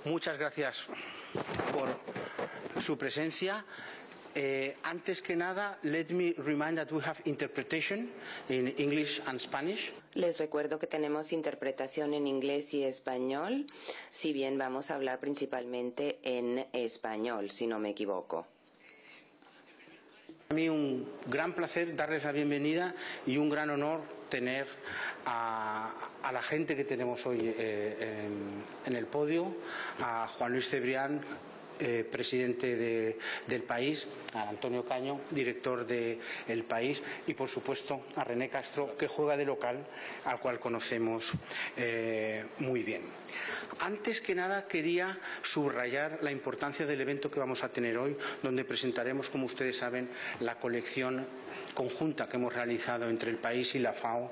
muchas gracias por su presencia. Antes que nada, let me remind that we have interpretation in English and Spanish. Les recuerdo que tenemos interpretación en inglés y español, si bien vamos a hablar principalmente en español, si no me equivoco. Para mí un gran placer darles la bienvenida y un gran honor tener a la gente que tenemos hoy en el podio, a Juan Luis Cebrián, presidente del País, a Antonio Caño, director de El País, y por supuesto a René Castro, que juega de local, al cual conocemos muy bien. Antes que nada quería subrayar la importancia del evento que vamos a tener hoy, donde presentaremos, como ustedes saben, la colección conjunta que hemos realizado entre El País y la FAO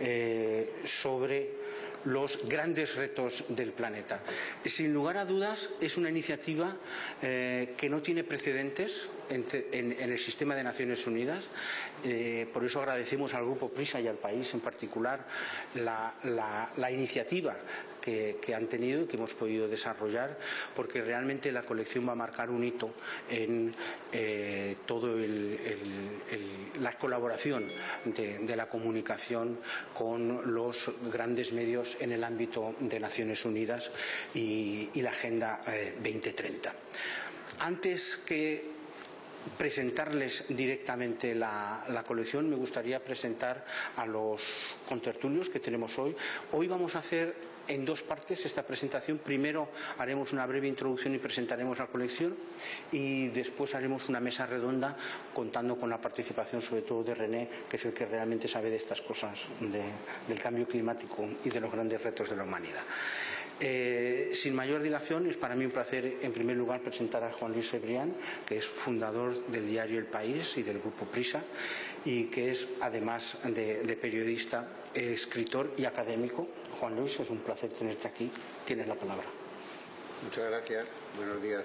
sobre los grandes retos del planeta. Sin lugar a dudas, es una iniciativa que no tiene precedentes en el sistema de Naciones Unidas. Por eso agradecemos al Grupo PRISA y al País en particular la iniciativa que han tenido y que hemos podido desarrollar, porque realmente la colección va a marcar un hito en todo la colaboración de la comunicación con los grandes medios en el ámbito de Naciones Unidas y la Agenda 2030. Antes que presentarles directamente la colección, me gustaría presentar a los contertulios que tenemos hoy. Hoy vamos a hacer en dos partes esta presentación. Primero haremos una breve introducción y presentaremos la colección, y después haremos una mesa redonda contando con la participación sobre todo de René, que es el que realmente sabe de estas cosas del cambio climático y de los grandes retos de la humanidad. Sin mayor dilación, es para mí un placer en primer lugar presentar a Juan Luis Cebrián, que es fundador del diario El País y del Grupo PRISA, y que es, además de periodista, escritor y académico. Juan Luis, es un placer tenerte aquí. Tienes la palabra. Muchas gracias. Buenos días.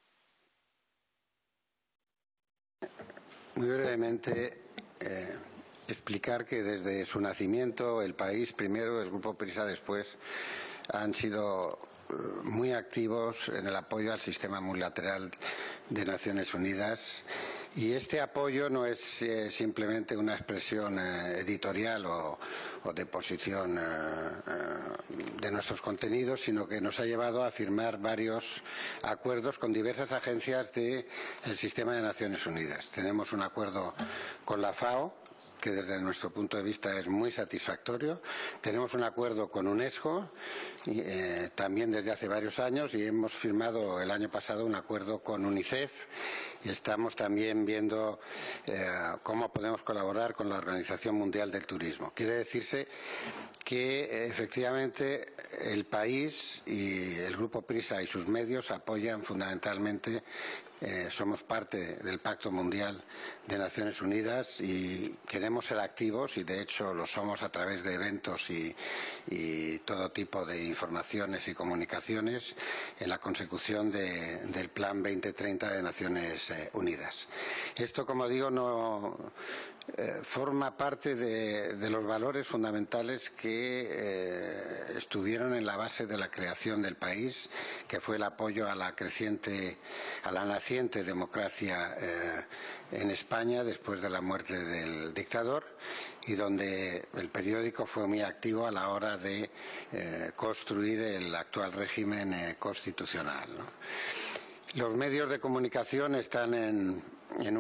Muy brevemente, explicar que desde su nacimiento, El País primero, el Grupo PRISA después, han sido muy activos en el apoyo al sistema multilateral de Naciones Unidas, y este apoyo no es simplemente una expresión editorial o de posición de nuestros contenidos, sino que nos ha llevado a firmar varios acuerdos con diversas agencias del sistema de Naciones Unidas. Tenemos un acuerdo con la FAO, que desde nuestro punto de vista es muy satisfactorio. Tenemos un acuerdo con UNESCO, también desde hace varios años, y hemos firmado el año pasado un acuerdo con UNICEF, y estamos también viendo cómo podemos colaborar con la Organización Mundial del Turismo. Quiere decirse que efectivamente El País y el Grupo PRISA y sus medios apoyan fundamentalmente, somos parte del Pacto Mundial de Naciones Unidas y queremos ser activos, y de hecho lo somos a través de eventos y todo tipo de informaciones y comunicaciones en la consecución del Plan 2030 de Naciones Unidas. Esto, como digo, no forma parte de los valores fundamentales que estuvieron en la base de la creación del país, que fue el apoyo a la naciente democracia en España después de la muerte del dictador, y donde el periódico fue muy activo a la hora de construir el actual régimen constitucional, ¿no? Los medios de comunicación están en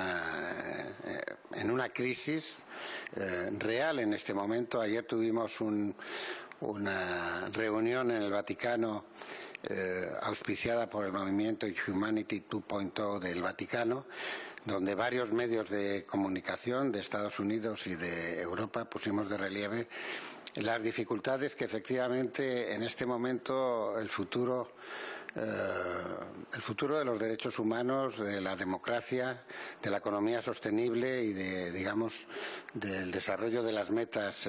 una crisis real en este momento. Ayer tuvimos una reunión en el Vaticano auspiciada por el movimiento Humanity 2.0 del Vaticano, donde varios medios de comunicación de Estados Unidos y de Europa pusimos de relieve las dificultades que efectivamente en este momento el futuro de los derechos humanos, de la democracia, de la economía sostenible y del desarrollo de las metas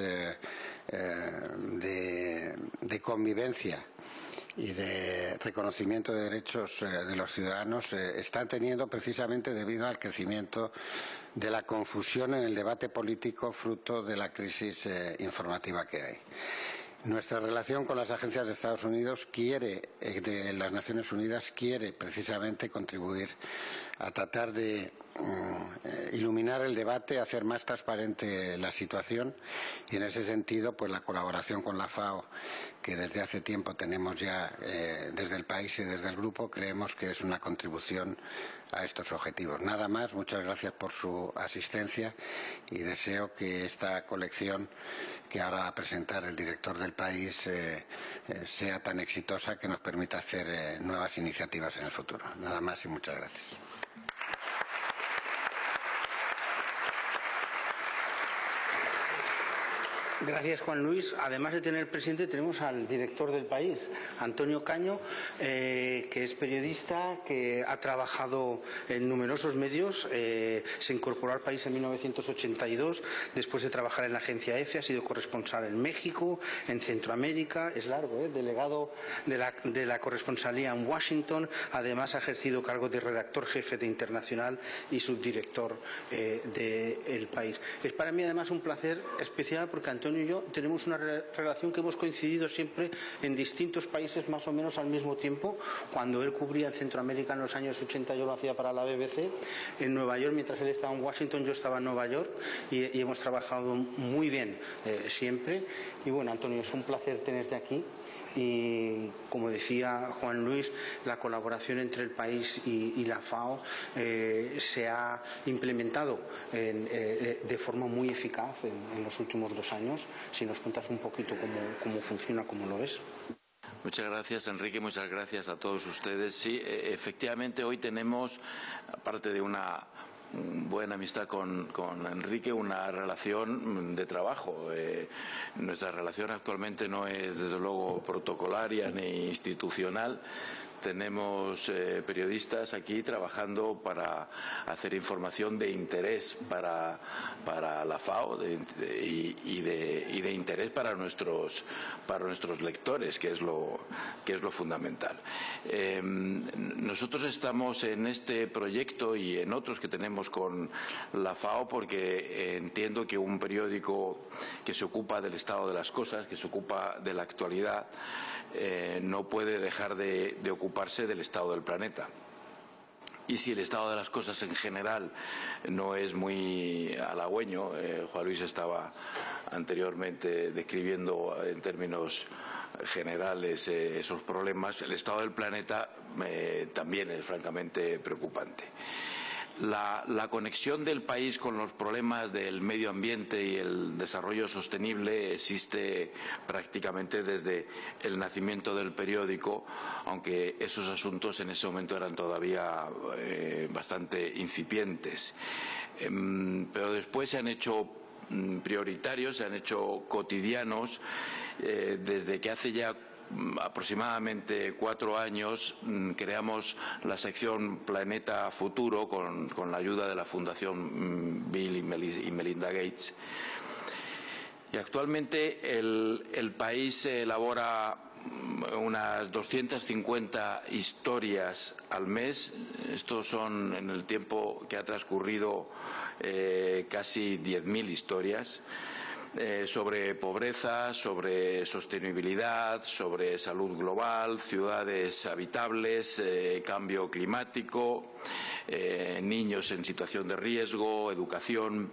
de convivencia y de reconocimiento de derechos de los ciudadanos están teniendo precisamente debido al crecimiento de la confusión en el debate político fruto de la crisis informativa que hay. Nuestra relación con las agencias de Estados Unidos de las Naciones Unidas, quiere precisamente contribuir a tratar de iluminar el debate, hacer más transparente la situación, y en ese sentido pues la colaboración con la FAO, que desde hace tiempo tenemos ya desde el país y desde el grupo, creemos que es una contribución a estos objetivos. Nada más, muchas gracias por su asistencia y deseo que esta colección que ahora va a presentar el director del país sea tan exitosa que nos permita hacer nuevas iniciativas en el futuro. Nada más y muchas gracias. Gracias, Juan Luis. Además de tener presente, tenemos al director del país, Antonio Caño, que es periodista, que ha trabajado en numerosos medios. Se incorporó al país en 1982, después de trabajar en la agencia EFE, ha sido corresponsal en México, en Centroamérica, es largo, delegado de la corresponsalía en Washington. Además, ha ejercido cargo de redactor jefe de Internacional y subdirector del país. Es para mí, además, un placer especial porque Antonio y yo tenemos una relación que hemos coincidido siempre en distintos países más o menos al mismo tiempo. Cuando él cubría en Centroamérica en los años 80, yo lo hacía para la BBC en Nueva York, mientras él estaba en Washington, yo estaba en Nueva York, y hemos trabajado muy bien siempre. Y bueno, Antonio, es un placer tenerte aquí. Y como decía Juan Luis, la colaboración entre el país y la FAO se ha implementado de forma muy eficaz en los últimos 2 años. Si nos cuentas un poquito cómo funciona, cómo lo ves. Muchas gracias, Enrique, muchas gracias a todos ustedes. Sí, efectivamente hoy tenemos, aparte de una buena amistad con Enrique, una relación de trabajo. Nuestra relación actualmente no es, desde luego, protocolaria ni institucional. Tenemos periodistas aquí trabajando para hacer información de interés para la FAO y de interés para nuestros lectores, que es lo fundamental. Nosotros estamos en este proyecto y en otros que tenemos con la FAO porque entiendo que un periódico que se ocupa del estado de las cosas, que se ocupa de la actualidad, no puede dejar de ocuparse del estado del planeta. Y si el estado de las cosas en general no es muy halagüeño, Juan Luis estaba anteriormente describiendo en términos generales esos problemas, el estado del planeta también es francamente preocupante. La conexión del país con los problemas del medio ambiente y el desarrollo sostenible existe prácticamente desde el nacimiento del periódico, aunque esos asuntos en ese momento eran todavía bastante incipientes. Pero después se han hecho prioritarios, se han hecho cotidianos, desde que hace ya aproximadamente 4 años creamos la sección Planeta Futuro con la ayuda de la Fundación Bill y Melinda Gates. Y actualmente el país elabora unas 250 historias al mes. Estos son, en el tiempo que ha transcurrido, casi 10.000 historias. Sobre pobreza, sobre sostenibilidad, sobre salud global, ciudades habitables, cambio climático, niños en situación de riesgo, educación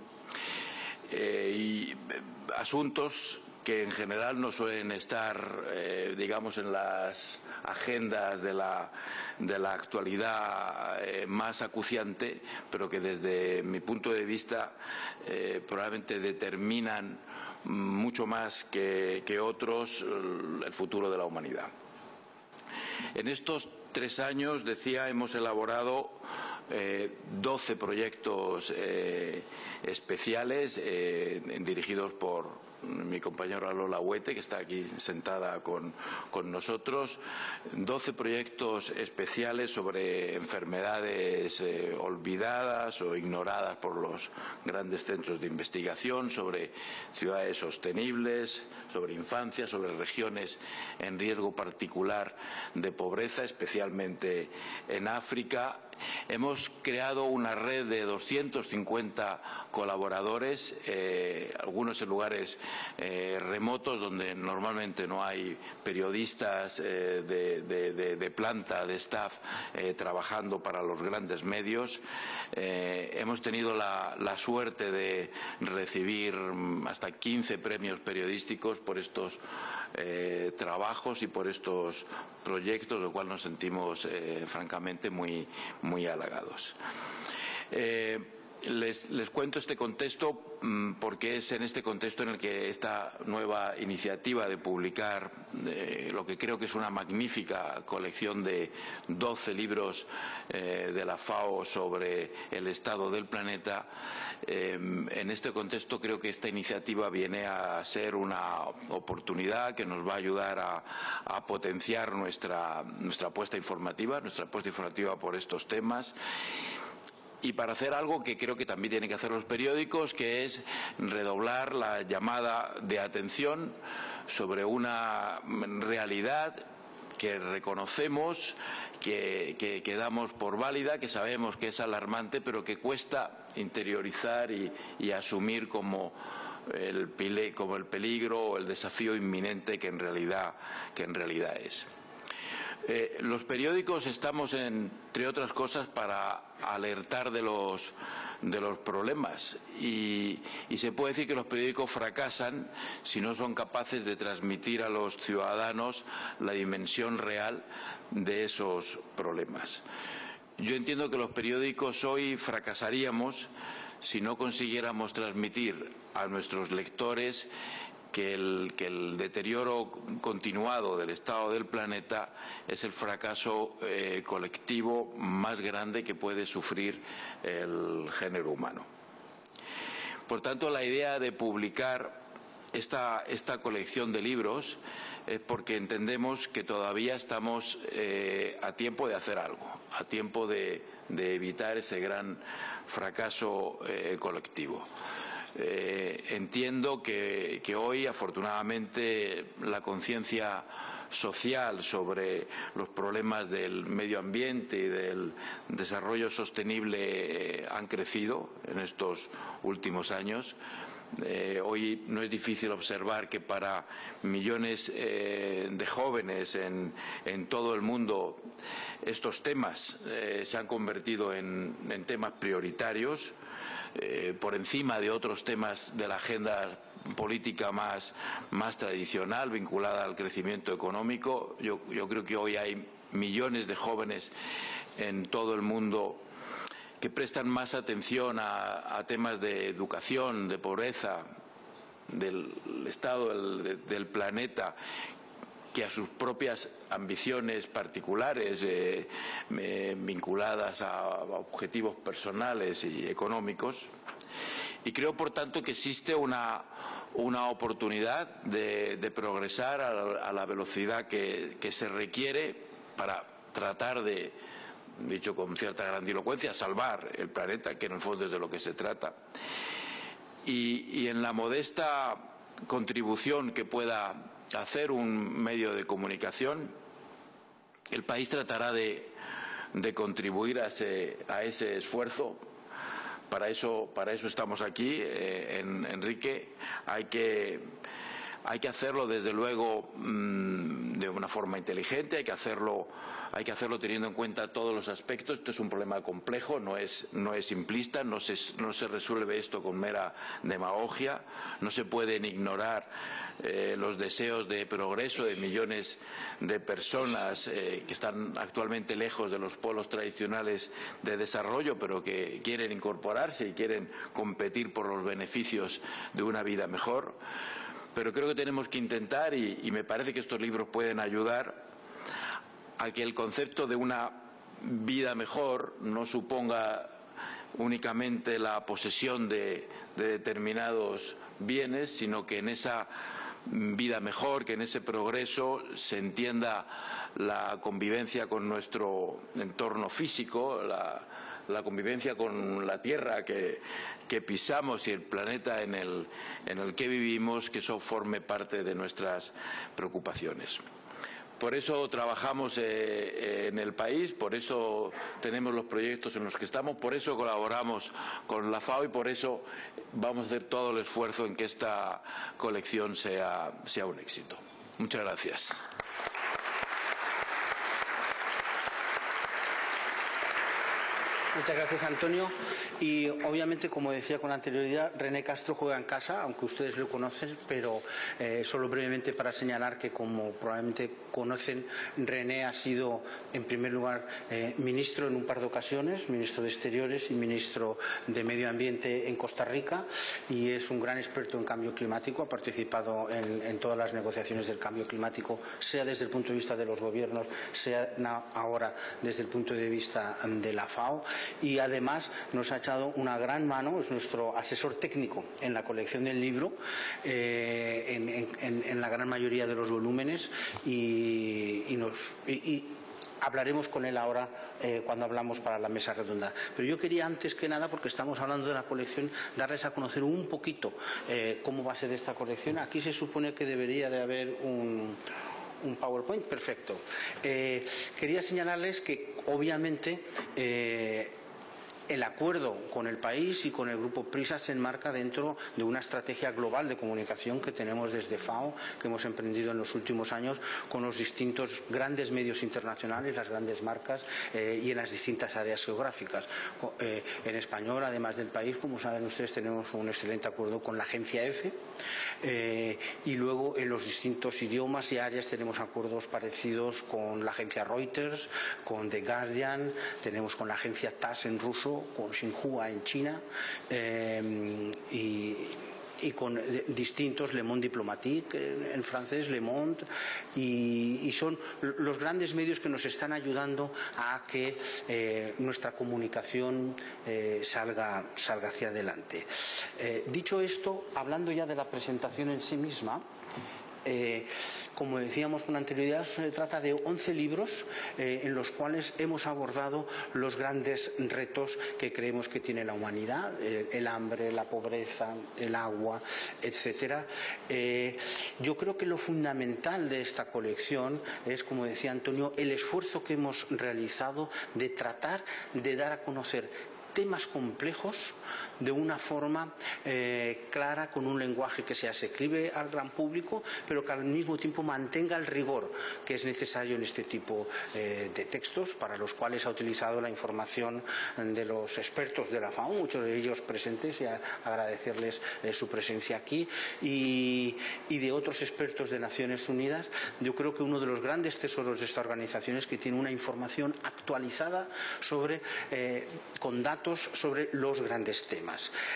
y asuntos que en general no suelen estar, digamos, en las agendas de la actualidad más acuciante, pero que desde mi punto de vista probablemente determinan mucho más que otros el futuro de la humanidad. En estos 3 años, decía, hemos elaborado 12 proyectos especiales dirigidos por mi compañera Lola Huete, que está aquí sentada con nosotros, 12 proyectos especiales sobre enfermedades olvidadas o ignoradas por los grandes centros de investigación, sobre ciudades sostenibles, sobre infancia, sobre regiones en riesgo particular de pobreza, especialmente en África, Hemos creado una red de 250 colaboradores, algunos en lugares remotos donde normalmente no hay periodistas de planta, de staff, trabajando para los grandes medios. Hemos tenido la suerte de recibir hasta 15 premios periodísticos por estos trabajos y por estos proyectos, de lo cual nos sentimos francamente muy halagados. Les cuento este contexto porque es en este contexto en el que esta nueva iniciativa de publicar lo que creo que es una magnífica colección de 12 libros de la FAO sobre el estado del planeta, en este contexto creo que esta iniciativa viene a ser una oportunidad que nos va a ayudar a potenciar nuestra apuesta informativa por estos temas. Y para hacer algo que creo que también tienen que hacer los periódicos, que es redoblar la llamada de atención sobre una realidad que reconocemos, que damos por válida, que sabemos que es alarmante, pero que cuesta interiorizar y asumir como el peligro o el desafío inminente que en realidad es. Los periódicos estamos, entre otras cosas, para alertar de los problemas y se puede decir que los periódicos fracasan si no son capaces de transmitir a los ciudadanos la dimensión real de esos problemas. Yo entiendo que los periódicos hoy fracasaríamos si no consiguiéramos transmitir a nuestros lectores que el deterioro continuado del estado del planeta es el fracaso colectivo más grande que puede sufrir el género humano. Por tanto, la idea de publicar esta colección de libros es porque entendemos que todavía estamos a tiempo de hacer algo, a tiempo de evitar ese gran fracaso colectivo. Entiendo que hoy, afortunadamente, la conciencia social sobre los problemas del medio ambiente y del desarrollo sostenible han crecido en estos últimos años. Hoy no es difícil observar que para millones de jóvenes en todo el mundo estos temas se han convertido en temas prioritarios, por encima de otros temas de la agenda política más tradicional vinculada al crecimiento económico. Yo creo que hoy hay millones de jóvenes en todo el mundo que prestan más atención a temas de educación, de pobreza, del estado del planeta, que a sus propias ambiciones particulares vinculadas a objetivos personales y económicos. Y creo, por tanto, que existe una oportunidad de progresar a la velocidad que se requiere para tratar de, dicho con cierta grandilocuencia, salvar el planeta, que en el fondo es de lo que se trata. Y en la modesta contribución que pueda hacer un medio de comunicación, el país tratará de contribuir a ese esfuerzo. Para eso estamos aquí, Enrique. Hay que hacerlo, desde luego, de una forma inteligente, hay que hacerlo teniendo en cuenta todos los aspectos. Esto es un problema complejo, no es simplista, no se resuelve esto con mera demagogia, no se pueden ignorar los deseos de progreso de millones de personas que están actualmente lejos de los polos tradicionales de desarrollo, pero que quieren incorporarse y quieren competir por los beneficios de una vida mejor. Pero creo que tenemos que intentar, y me parece que estos libros pueden ayudar a que el concepto de una vida mejor no suponga únicamente la posesión de determinados bienes, sino que en esa vida mejor, que en ese progreso se entienda la convivencia con nuestro entorno físico, la convivencia con la tierra que pisamos y el planeta en el que vivimos, que eso forme parte de nuestras preocupaciones. por eso trabajamos en el país, por eso tenemos los proyectos en los que estamos, por eso colaboramos con la FAO y por eso vamos a hacer todo el esfuerzo en que esta colección sea un éxito. Muchas gracias. Muchas gracias, Antonio. Y obviamente, como decía con anterioridad, René Castro juega en casa, aunque ustedes lo conocen, pero solo brevemente para señalar que, como probablemente conocen, René ha sido, en primer lugar, ministro en un par de ocasiones, ministro de Exteriores y ministro de Medio Ambiente en Costa Rica, y es un gran experto en cambio climático, ha participado en todas las negociaciones del cambio climático, sea desde el punto de vista de los gobiernos, sea ahora desde el punto de vista de la FAO. Y además nos ha echado una gran mano, es nuestro asesor técnico en la colección del libro, en la gran mayoría de los volúmenes, y hablaremos con él ahora cuando hablamos para la mesa redonda. Pero yo quería, antes que nada, porque estamos hablando de la colección, darles a conocer un poquito cómo va a ser esta colección. Aquí se supone que debería de haber un PowerPoint, perfecto. Quería señalarles que, obviamente, el acuerdo con el país y con el Grupo PRISA se enmarca dentro de una estrategia global de comunicación que tenemos desde FAO, que hemos emprendido en los últimos años con los distintos grandes medios internacionales, las grandes marcas y en las distintas áreas geográficas. En español, además del país, como saben ustedes, tenemos un excelente acuerdo con la agencia EFE, y luego en los distintos idiomas y áreas tenemos acuerdos parecidos con la agencia Reuters, con The Guardian, tenemos con la agencia TASS en ruso, con Xinhua en China, y con distintos, Le Monde Diplomatique en francés, Le Monde, y son los grandes medios que nos están ayudando a que nuestra comunicación salga hacia adelante. Dicho esto, hablando ya de la presentación en sí misma, como decíamos con anterioridad, se trata de 11 libros en los cuales hemos abordado los grandes retos que creemos que tiene la humanidad, el hambre, la pobreza, el agua, etcétera. Yo creo que lo fundamental de esta colección es, como decía Antonio, el esfuerzo que hemos realizado de tratar de dar a conocer temas complejos de una forma clara, con un lenguaje que se asequible al gran público, pero que al mismo tiempo mantenga el rigor que es necesario en este tipo de textos, para los cuales ha utilizado la información de los expertos de la FAO, muchos de ellos presentes, y agradecerles su presencia aquí, y de otros expertos de Naciones Unidas. Yo creo que uno de los grandes tesoros de esta organización es que tiene una información actualizada con datos sobre los grandes temas.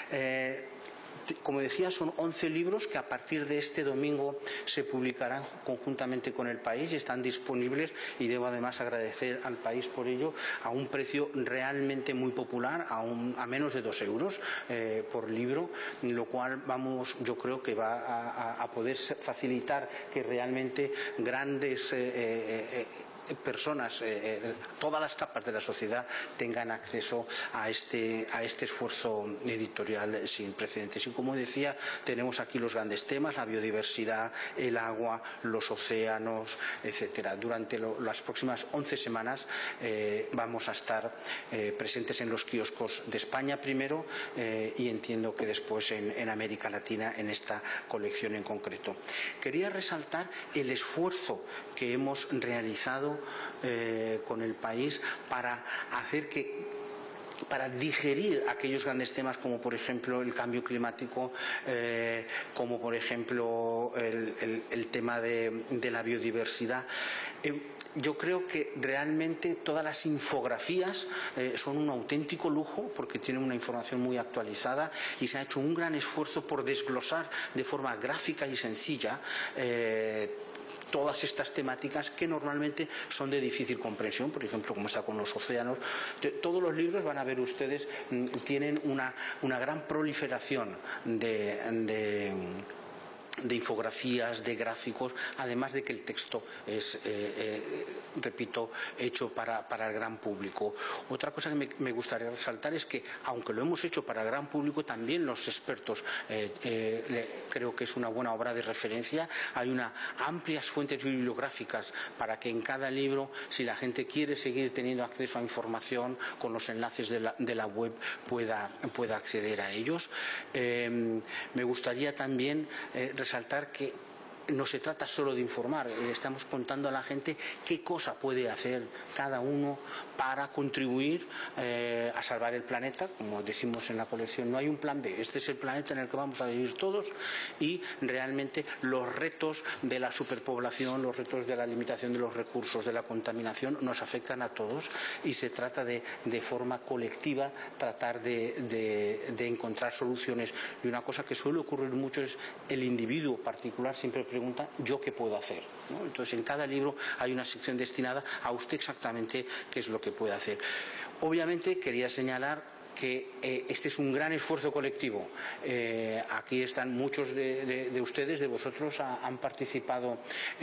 Como decía, son 11 libros que a partir de este domingo se publicarán conjuntamente con el país y están disponibles, y debo además agradecer al país por ello, a un precio realmente muy popular, a menos de 2 euros por libro, lo cual yo creo que va a poder facilitar que realmente grandes personas, todas las capas de la sociedad, tengan acceso a este esfuerzo editorial sin precedentes. Y como decía, tenemos aquí los grandes temas: la biodiversidad, el agua, los océanos, etcétera. Durante las próximas 11 semanas vamos a estar presentes en los kioscos de España primero, y entiendo que después en América Latina, en esta colección en concreto. Quería resaltar el esfuerzo que hemos realizado con el país para digerir aquellos grandes temas, como por ejemplo el cambio climático, como por ejemplo el tema de la biodiversidad. Yo creo que realmente todas las infografías son un auténtico lujo, porque tienen una información muy actualizada, y se ha hecho un gran esfuerzo por desglosar de forma gráfica y sencilla todas estas temáticas que normalmente son de difícil comprensión, por ejemplo, como está con los océanos. Todos los libros, van a ver ustedes, tienen una gran proliferación de infografías, de gráficos, además de que el texto es, repito, hecho para el gran público. Otra cosa que me gustaría resaltar es que, aunque lo hemos hecho para el gran público, también los expertos creo que es una buena obra de referencia. Hay unas amplias fuentes bibliográficas para que en cada libro, si la gente quiere seguir teniendo acceso a información con los enlaces de la web, pueda acceder a ellos. Me gustaría también resaltar que no se trata solo de informar, le estamos contando a la gente qué cosa puede hacer cada uno para contribuir a salvar el planeta. Como decimos en la colección, no hay un plan B, este es el planeta en el que vamos a vivir todos, y realmente los retos de la superpoblación, los retos de la limitación de los recursos, de la contaminación, nos afectan a todos, y se trata de forma colectiva tratar de encontrar soluciones. Y una cosa que suele ocurrir mucho es el individuo particular siempre pregunta, ¿yo qué puedo hacer? ¿No? Entonces, en cada libro hay una sección destinada a usted exactamente qué es lo que puede hacer. Obviamente, quería señalar que este es un gran esfuerzo colectivo. Aquí están muchos de ustedes, de vosotros, han participado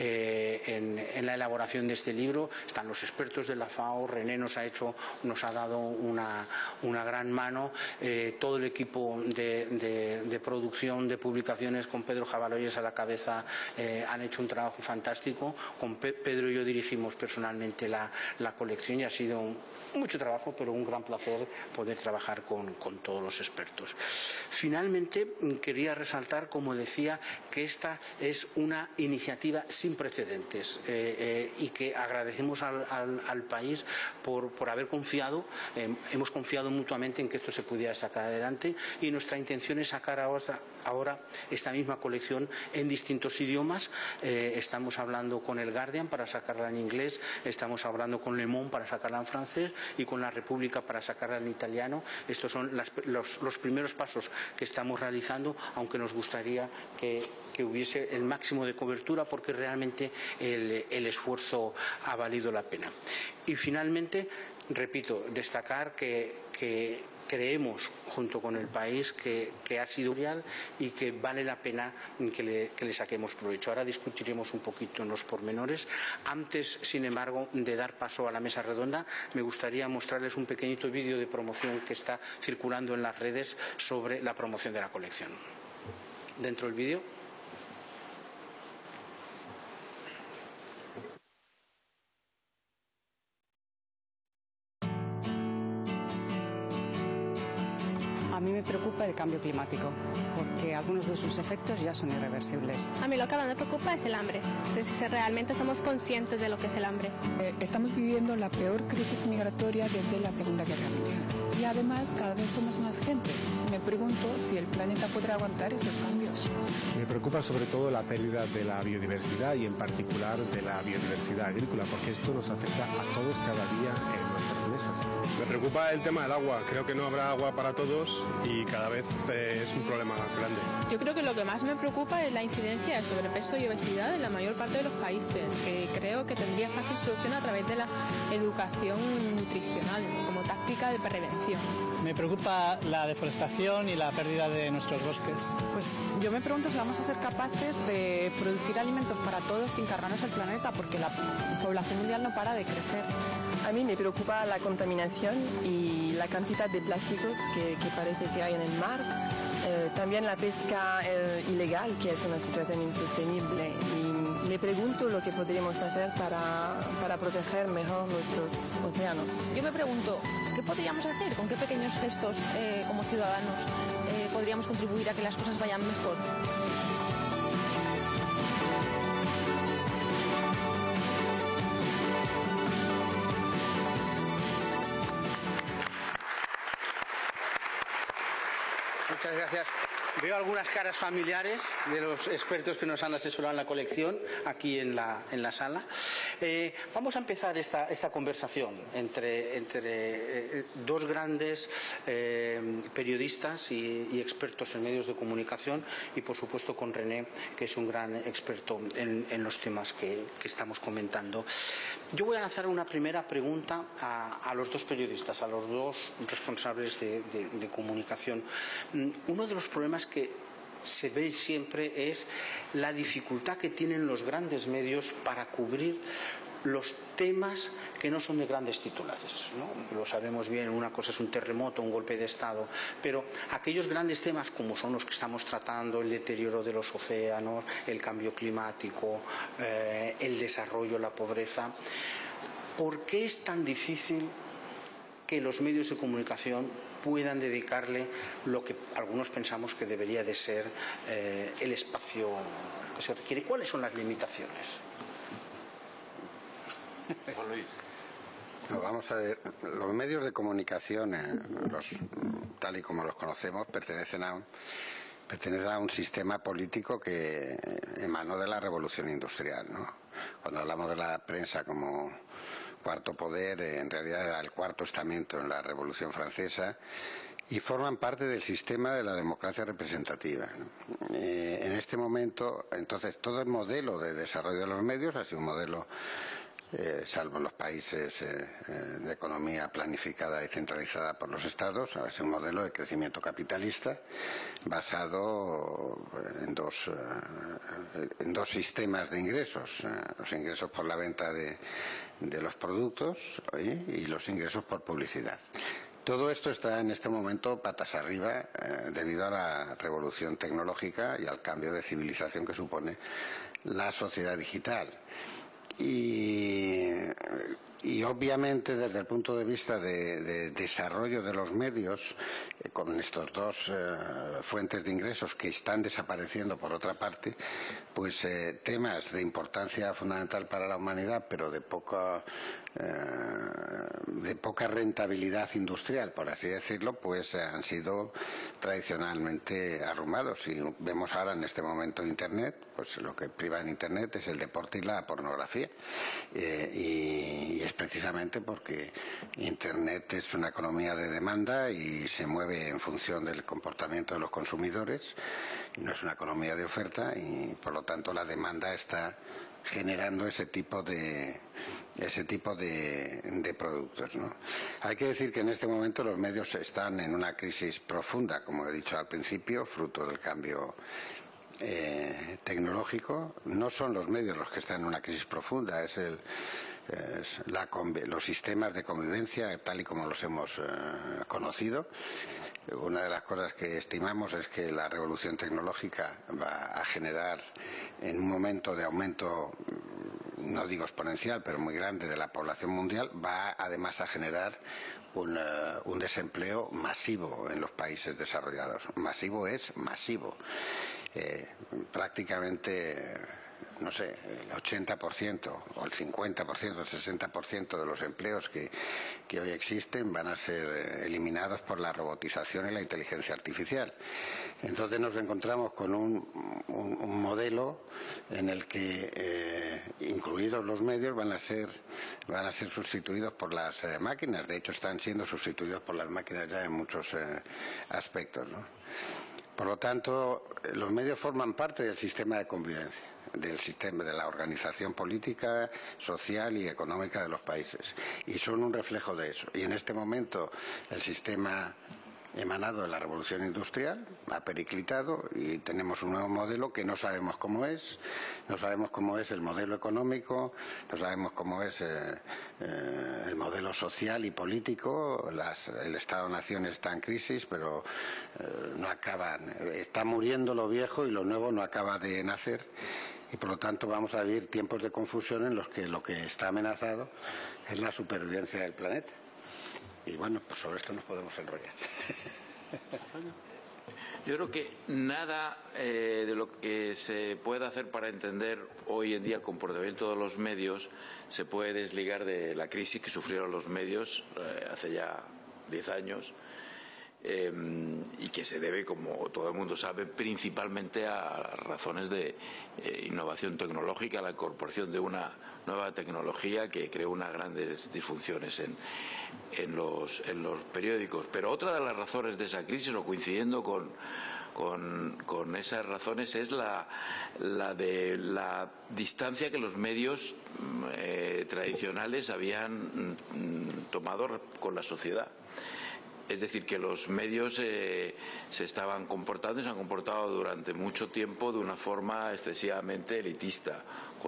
en la elaboración de este libro. Están los expertos de la FAO, René nos ha dado una gran mano, todo el equipo de producción de publicaciones, con Pedro Jabaloyes a la cabeza, han hecho un trabajo fantástico. Con Pedro y yo dirigimos personalmente la colección, y ha sido mucho trabajo, pero un gran placer poder trabajar con todos los expertos. Finalmente, quería resaltar, como decía, que esta es una iniciativa sin precedentes, y que agradecemos al país por haber confiado. Hemos confiado mutuamente en que esto se pudiera sacar adelante, y nuestra intención es sacar ahora esta misma colección en distintos idiomas. Estamos hablando con el Guardian para sacarla en inglés, estamos hablando con Le Monde para sacarla en francés, y con la República para sacarla en italiano. Estos son los primeros pasos que estamos realizando, aunque nos gustaría que hubiese el máximo de cobertura, porque realmente el esfuerzo ha valido la pena. Y finalmente, repito, destacar que creemos, junto con el país, que ha sido real y que vale la pena que le saquemos provecho. Ahora discutiremos un poquito en los pormenores. Antes, sin embargo, de dar paso a la mesa redonda, me gustaría mostrarles un pequeñito vídeo de promoción que está circulando en las redes sobre la promoción de la colección. Dentro del vídeo. A mí me preocupa el cambio climático, porque algunos de sus efectos ya son irreversibles. A mí lo que más me preocupa es el hambre. Entonces, si realmente somos conscientes de lo que es el hambre. Estamos viviendo la peor crisis migratoria desde la Segunda Guerra Mundial. Y además, cada vez somos más gente. Me pregunto si el planeta podrá aguantar estos cambios. Me preocupa sobre todo la pérdida de la biodiversidad, y en particular de la biodiversidad agrícola, porque esto nos afecta a todos cada día en nuestras mesas. Me preocupa el tema del agua. Creo que no habrá agua para todos y cada vez es un problema más grande. Yo creo que lo que más me preocupa es la incidencia de sobrepeso y obesidad en la mayor parte de los países, que creo que tendría fácil solución a través de la educación nutricional como táctica de prevención. Me preocupa la deforestación y la pérdida de nuestros bosques. Pues yo me pregunto si vamos a ser capaces de producir alimentos para todos sin cargarnos el planeta, porque la población mundial no para de crecer. A mí me preocupa la contaminación y la cantidad de plásticos que parece que hay en el mar. También la pesca ilegal, que es una situación insostenible. Y me pregunto lo que podríamos hacer para proteger mejor nuestros océanos. Yo me pregunto, ¿qué podríamos hacer? ¿Con qué pequeños gestos como ciudadanos podríamos contribuir a que las cosas vayan mejor? Muchas gracias. Veo algunas caras familiares de los expertos que nos han asesorado en la colección aquí en la sala. Vamos a empezar esta conversación entre dos grandes periodistas y expertos en medios de comunicación, y por supuesto con René, que es un gran experto en los temas que estamos comentando. Yo voy a lanzar una primera pregunta a los dos periodistas, a los dos responsables de comunicación. Uno de los problemas que se ve siempre es la dificultad que tienen los grandes medios para cubrir los temas que no son de grandes titulares, ¿no? Lo sabemos bien, una cosa es un terremoto, un golpe de Estado, pero aquellos grandes temas como son los que estamos tratando, el deterioro de los océanos, el cambio climático, el desarrollo, la pobreza, ¿por qué es tan difícil que los medios de comunicación puedan dedicarle lo que algunos pensamos que debería de ser el espacio que se requiere? ¿Cuáles son las limitaciones? Juan Luis. No, vamos a ver, los medios de comunicación, tal y como los conocemos, pertenecen a un sistema político que emanó de la revolución industrial, ¿no? Cuando hablamos de la prensa como cuarto poder, en realidad era el cuarto estamento en la Revolución Francesa, y forman parte del sistema de la democracia representativa, ¿no? En este momento, entonces, todo el modelo de desarrollo de los medios ha sido un modelo, salvo en los países de economía planificada y centralizada por los estados, es un modelo de crecimiento capitalista basado en dos sistemas de ingresos, los ingresos por la venta de los productos y los ingresos por publicidad. Todo esto está en este momento patas arriba debido a la revolución tecnológica y al cambio de civilización que supone la sociedad digital. Y obviamente desde el punto de vista de desarrollo de los medios, con estos dos fuentes de ingresos que están desapareciendo por otra parte, pues temas de importancia fundamental para la humanidad, pero de poca rentabilidad industrial, por así decirlo, pues han sido tradicionalmente arrumados. Y vemos ahora en este momento Internet, pues lo que priva en Internet es el deporte y la pornografía, y es precisamente porque Internet es una economía de demanda y se mueve en función del comportamiento de los consumidores, y no es una economía de oferta, y por lo tanto la demanda está generando ese tipo de productos, ¿no? Hay que decir que en este momento los medios están en una crisis profunda, como he dicho al principio, fruto del cambio tecnológico. No son los medios los que están en una crisis profunda, los sistemas de convivencia tal y como los hemos conocido. Una de las cosas que estimamos es que la revolución tecnológica va a generar, en un momento de aumento, no digo exponencial, pero muy grande de la población mundial, va además a generar un desempleo masivo en los países desarrollados. Masivo es masivo. Prácticamente, no sé, el 80% o el 50%, el 60% de los empleos que hoy existen van a ser eliminados por la robotización y la inteligencia artificial. Entonces nos encontramos con un modelo en el que, incluidos los medios, van a ser sustituidos por las máquinas. De hecho, están siendo sustituidos por las máquinas ya en muchos aspectos, ¿no? Por lo tanto, los medios forman parte del sistema de convivencia, del sistema de la organización política, social y económica de los países, y son un reflejo de eso. Y en este momento el sistema emanado de la revolución industrial ha periclitado y tenemos un nuevo modelo que no sabemos cómo es, no sabemos cómo es el modelo económico, no sabemos cómo es el modelo social y político. El Estado-Nación está en crisis, pero no acaban, está muriendo lo viejo y lo nuevo no acaba de nacer, y por lo tanto vamos a vivir tiempos de confusión en los que lo que está amenazado es la supervivencia del planeta. Y bueno, pues sobre esto nos podemos enrollar. Yo creo que nada de lo que se pueda hacer para entender hoy en día el comportamiento de los medios se puede desligar de la crisis que sufrieron los medios hace ya 10 años, y que se debe, como todo el mundo sabe, principalmente a razones de innovación tecnológica, la incorporación de una nueva tecnología que creó unas grandes disfunciones en los periódicos. Pero otra de las razones de esa crisis, o coincidiendo con esas razones, es la de la distancia que los medios tradicionales habían tomado con la sociedad. Es decir, que los medios se estaban comportando y se han comportado durante mucho tiempo de una forma excesivamente elitista,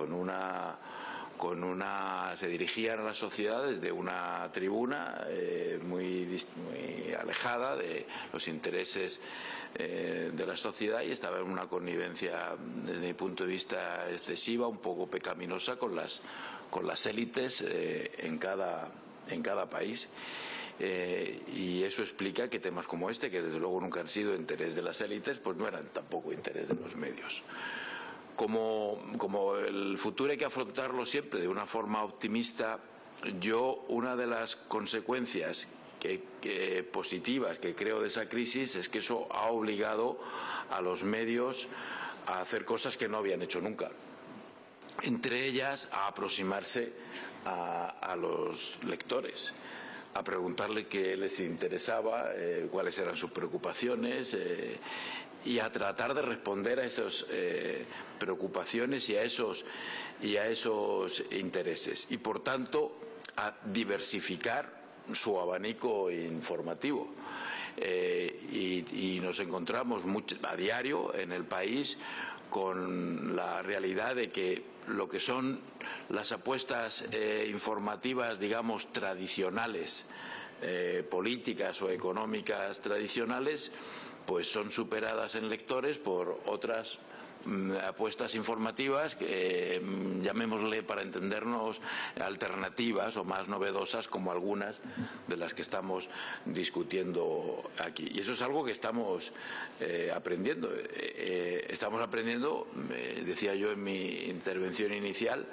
se dirigían a la sociedad desde una tribuna muy alejada de los intereses de la sociedad, y estaba en una connivencia, desde mi punto de vista, excesiva, un poco pecaminosa con las élites en cada país. Y eso explica que temas como este, que desde luego nunca han sido interés de las élites, pues no eran tampoco interés de los medios. Como el futuro hay que afrontarlo siempre de una forma optimista, una de las consecuencias positivas que creo de esa crisis es que eso ha obligado a los medios a hacer cosas que no habían hecho nunca. Entre ellas, a aproximarse a los lectores, a preguntarle qué les interesaba, cuáles eran sus preocupaciones, y a tratar de responder a esas preocupaciones y a esos intereses, y por tanto a diversificar su abanico informativo. Y nos encontramos a diario en el país con la realidad de que lo que son las apuestas informativas, digamos, tradicionales, políticas o económicas tradicionales, pues son superadas en lectores por otras apuestas informativas, llamémosle, para entendernos, alternativas o más novedosas, como algunas de las que estamos discutiendo aquí. Y eso es algo que estamos aprendiendo. Decía yo en mi intervención inicial,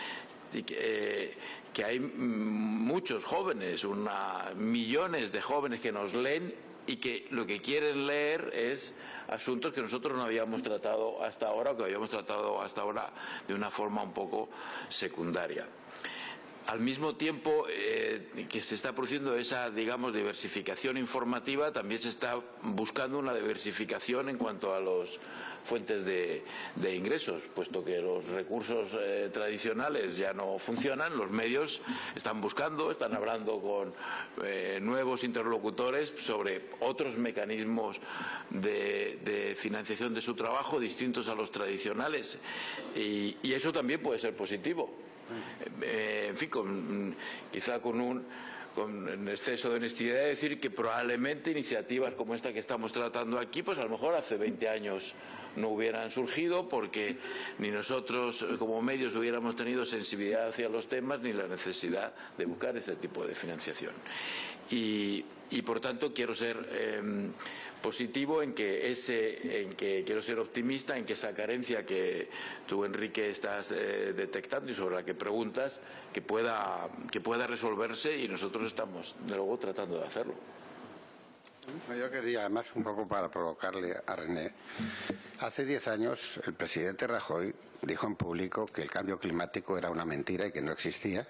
que hay muchos jóvenes, millones de jóvenes que nos leen y que lo que quieren leer es asuntos que nosotros no habíamos tratado hasta ahora, o que habíamos tratado hasta ahora de una forma un poco secundaria. Al mismo tiempo que se está produciendo esa, digamos, diversificación informativa, también se está buscando una diversificación en cuanto a las fuentes de ingresos, puesto que los recursos tradicionales ya no funcionan. Los medios están hablando con nuevos interlocutores sobre otros mecanismos de financiación de su trabajo distintos a los tradicionales, y eso también puede ser positivo. En fin, quizá con un exceso de honestidad, de decir que probablemente iniciativas como esta que estamos tratando aquí, pues a lo mejor hace 20 años no hubieran surgido, porque ni nosotros como medios hubiéramos tenido sensibilidad hacia los temas, ni la necesidad de buscar ese tipo de financiación. Y por tanto quiero ser positivo quiero ser optimista en que esa carencia que tú, Enrique, estás detectando y sobre la que preguntas, que pueda resolverse, y nosotros estamos de luego tratando de hacerlo. Yo quería, además, un poco para provocarle a René, hace 10 años el presidente Rajoy dijo en público que el cambio climático era una mentira y que no existía,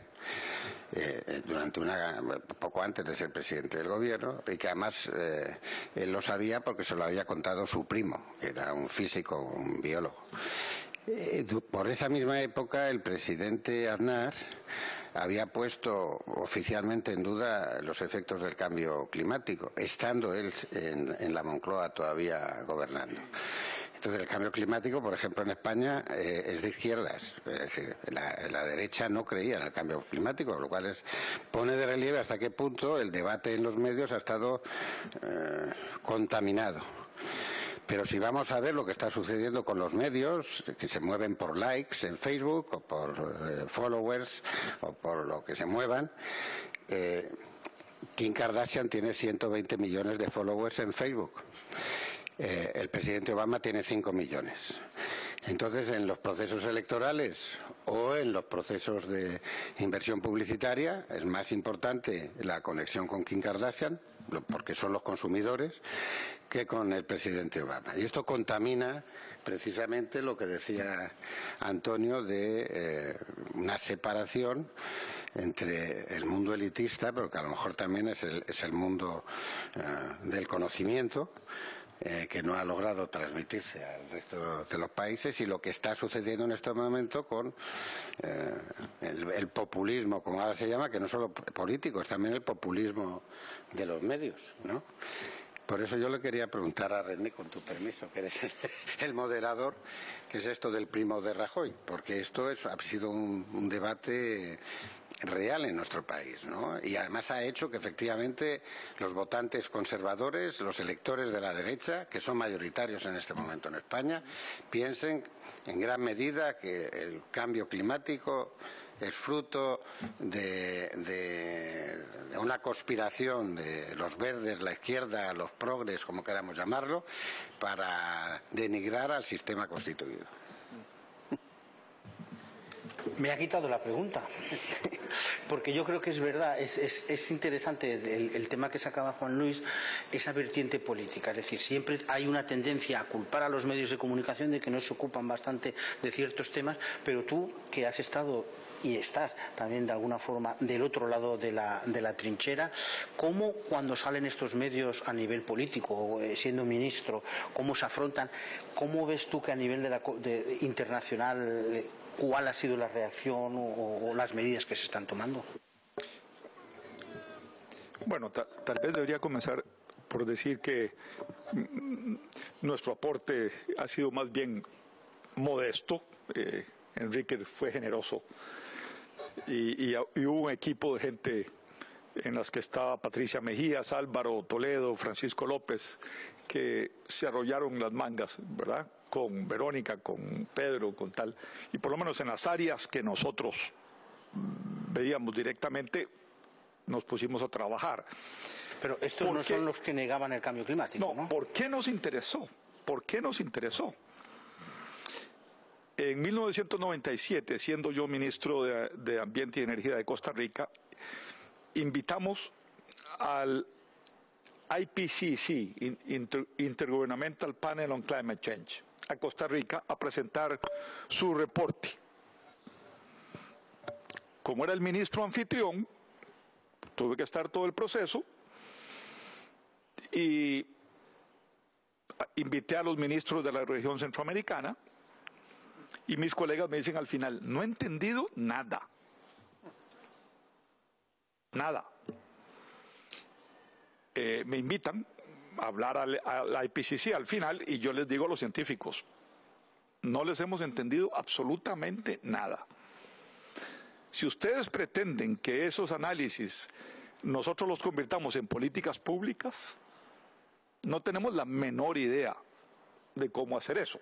poco antes de ser presidente del gobierno, y que además él lo sabía porque se lo había contado su primo, que era un físico, un biólogo. Por esa misma época el presidente Aznar había puesto oficialmente en duda los efectos del cambio climático, estando él en la Moncloa todavía gobernando. Entonces, el cambio climático, por ejemplo, en España es de izquierdas. Es decir, la derecha no creía en el cambio climático, lo cual pone de relieve hasta qué punto el debate en los medios ha estado contaminado. Pero si vamos a ver lo que está sucediendo con los medios, que se mueven por likes en Facebook o por followers o por lo que se muevan, Kim Kardashian tiene 120 millones de followers en Facebook. El presidente Obama tiene 5 millones. Entonces, en los procesos electorales o en los procesos de inversión publicitaria es más importante la conexión con Kim Kardashian, porque son los consumidores, que con el presidente Obama. Y esto contamina precisamente lo que decía Antonio de una separación entre el mundo elitista, pero que a lo mejor también es el mundo del conocimiento, que no ha logrado transmitirse al resto de los países, y lo que está sucediendo en este momento con el populismo, como ahora se llama, que no solo político, es también el populismo de los medios, ¿no? Por eso yo le quería preguntar a René, con tu permiso, que eres el moderador, ¿qué es esto del primo de Rajoy? Porque esto ha sido un debate real en nuestro país, ¿no? Y además ha hecho que efectivamente los votantes conservadores, los electores de la derecha, que son mayoritarios en este momento en España, piensen en gran medida que el cambio climático es fruto de una conspiración de los verdes, la izquierda, los progres, como queramos llamarlo, para denigrar al sistema constituido. Me ha quitado la pregunta, porque yo creo que es verdad, es interesante el tema que sacaba Juan Luis, esa vertiente política. Es decir, siempre hay una tendencia a culpar a los medios de comunicación de que no se ocupan bastante de ciertos temas, pero tú, que has estado y estás también de alguna forma del otro lado de la trinchera, ¿cómo cuando salen estos medios a nivel político, siendo ministro, cómo se afrontan? ¿Cómo ves tú que a nivel internacional, cuál ha sido la reacción o las medidas que se están tomando? Bueno, tal vez debería comenzar por decir que nuestro aporte ha sido más bien modesto. Enrique fue generoso y hubo un equipo de gente en las que estaba Patricia Mejías, Álvaro Toledo, Francisco López, que se arrollaron las mangas, ¿verdad?, con Verónica, con Pedro, con tal, y por lo menos en las áreas que nosotros veíamos directamente nos pusimos a trabajar. Pero estos no son los que negaban el cambio climático, ¿no? ¿Por qué nos interesó? ¿Por qué nos interesó? En 1997, siendo yo ministro de Ambiente y Energía de Costa Rica, invitamos al IPCC, Intergovernmental Panel on Climate Change, a Costa Rica a presentar su reporte. Como era el ministro anfitrión, tuve que estar todo el proceso y invité a los ministros de la región centroamericana. Y mis colegas me dicen al final, no he entendido nada. Nada. Me invitan a hablar a la IPCC al final y yo les digo a los científicos, no les hemos entendido absolutamente nada. Si ustedes pretenden que esos análisis nosotros los convirtamos en políticas públicas, no tenemos la menor idea de cómo hacer eso.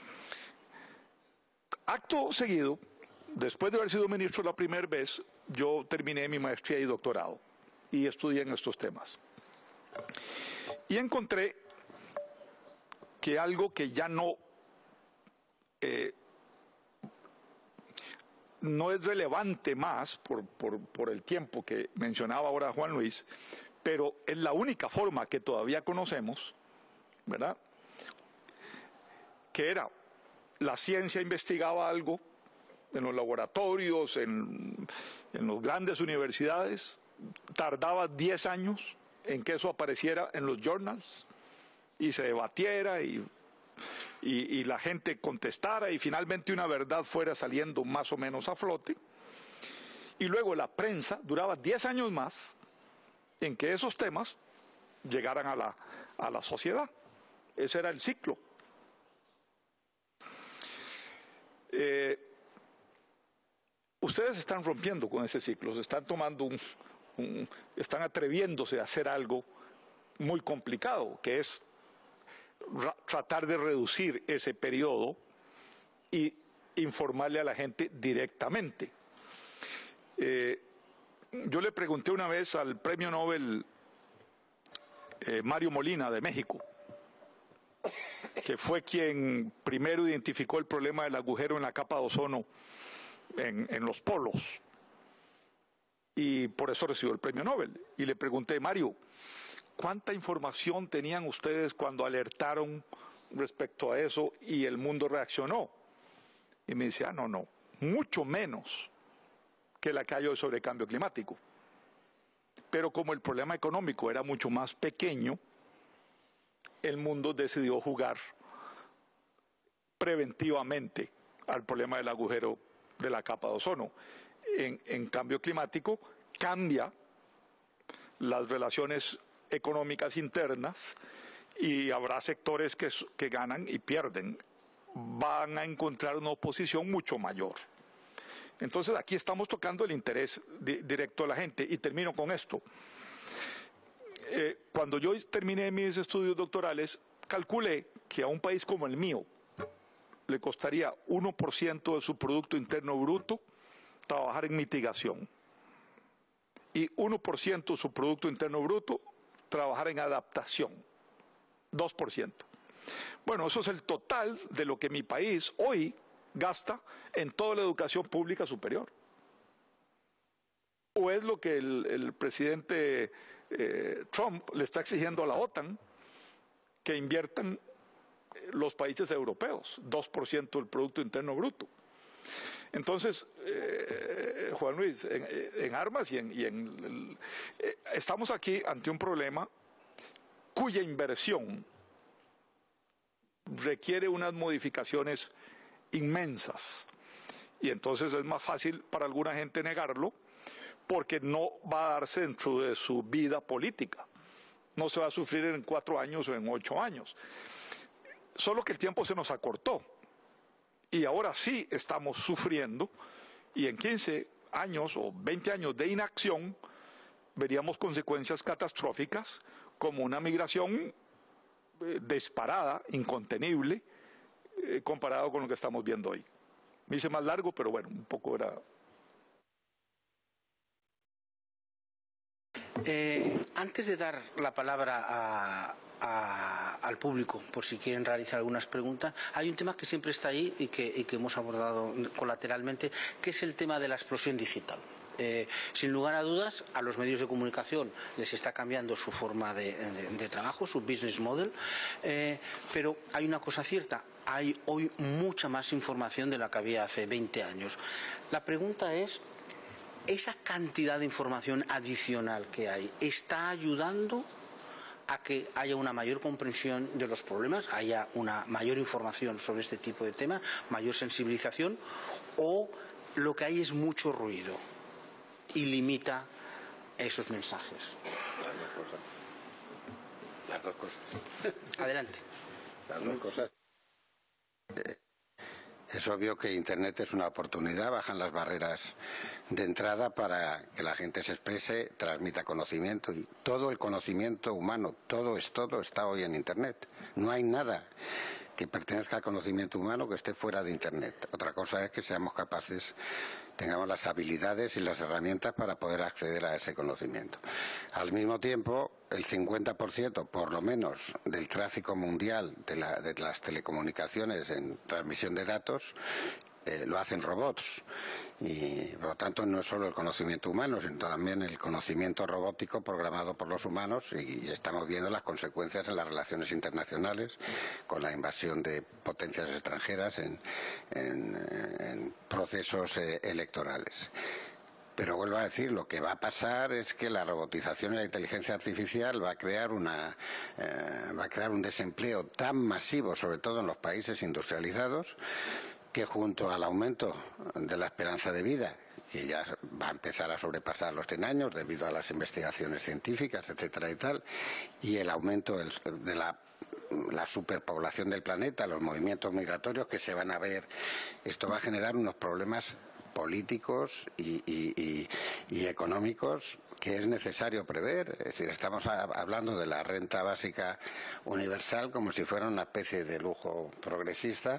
Acto seguido, después de haber sido ministro la primera vez, yo terminé mi maestría y doctorado y estudié en estos temas. Y encontré que algo que ya no es relevante más por el tiempo que mencionaba ahora Juan Luis, pero es la única forma que todavía conocemos, ¿verdad?, que era la ciencia investigaba algo en los laboratorios, en las grandes universidades, tardaba 10 años en que eso apareciera en los journals y se debatiera y la gente contestara y finalmente una verdad fuera saliendo más o menos a flote. Y luego la prensa duraba 10 años más en que esos temas llegaran a la sociedad. Ese era el ciclo. Ustedes están rompiendo con ese ciclo, se están tomando están atreviéndose a hacer algo muy complicado, que es tratar de reducir ese periodo y informarle a la gente directamente. Yo le pregunté una vez al premio Nobel Mario Molina de México, que fue quien primero identificó el problema del agujero en la capa de ozono en los polos, y por eso recibió el premio Nobel. Y le pregunté, Mario, ¿cuánta información tenían ustedes cuando alertaron respecto a eso y el mundo reaccionó? Y me dice, no, mucho menos que la que hay hoy sobre cambio climático. Pero como el problema económico era mucho más pequeño, el mundo decidió jugar preventivamente al problema del agujero de la capa de ozono. En cambio climático cambia las relaciones económicas internas y habrá sectores que ganan y pierden. Van a encontrar una oposición mucho mayor. Entonces aquí estamos tocando el interés directo de la gente. Y termino con esto. Cuando yo terminé mis estudios doctorales, calculé que a un país como el mío le costaría 1% de su Producto Interno Bruto trabajar en mitigación. Y 1% de su Producto Interno Bruto trabajar en adaptación. 2%. Bueno, eso es el total de lo que mi país hoy gasta en toda la educación pública superior. ¿O es lo que el presidente Trump le está exigiendo a la OTAN que inviertan los países europeos, 2% del Producto Interno Bruto? Entonces, Juan Luis, en armas estamos aquí ante un problema cuya inversión requiere unas modificaciones inmensas. Y entonces es más fácil para alguna gente negarlo porque no va a darse dentro de su vida política. No se va a sufrir en 4 años o en 8 años. Solo que el tiempo se nos acortó. Y ahora sí estamos sufriendo y en 15 años o 20 años de inacción veríamos consecuencias catastróficas como una migración disparada, incontenible, comparado con lo que estamos viendo hoy. Me hice más largo, pero bueno, un poco era... Antes de dar la palabra al público, por si quieren realizar algunas preguntas, hay un tema que siempre está ahí y que hemos abordado colateralmente, que es el tema de la explosión digital. Sin lugar a dudas, a los medios de comunicación les está cambiando su forma de trabajo, su business model, pero hay una cosa cierta, hay hoy mucha más información de la que había hace 20 años. La pregunta es, ¿esa cantidad de información adicional que hay está ayudando a que haya una mayor comprensión de los problemas, haya una mayor información sobre este tipo de temas, mayor sensibilización, o lo que hay es mucho ruido y limita esos mensajes? Las dos cosas. Adelante. Las dos cosas. Es obvio que Internet es una oportunidad, bajan las barreras de entrada para que la gente se exprese, transmita conocimiento, y todo el conocimiento humano, todo está hoy en Internet. No hay nada que pertenezca al conocimiento humano que esté fuera de Internet. Otra cosa es que seamos capaces, tengamos las habilidades y las herramientas para poder acceder a ese conocimiento. Al mismo tiempo, el 50% por lo menos del tráfico mundial de las telecomunicaciones en transmisión de datos lo hacen robots, y por lo tanto no es solo el conocimiento humano, sino también el conocimiento robótico programado por los humanos, y estamos viendo las consecuencias en las relaciones internacionales con la invasión de potencias extranjeras en procesos electorales. Pero vuelvo a decir, lo que va a pasar es que la robotización y la inteligencia artificial va a crear un desempleo tan masivo, sobre todo en los países industrializados, que junto al aumento de la esperanza de vida, que ya va a empezar a sobrepasar los 100 años debido a las investigaciones científicas, etcétera y tal, y el aumento de la superpoblación del planeta, los movimientos migratorios que se van a ver, esto va a generar unos problemas políticos y económicos que es necesario prever. Es decir, estamos hablando de la renta básica universal como si fuera una especie de lujo progresista.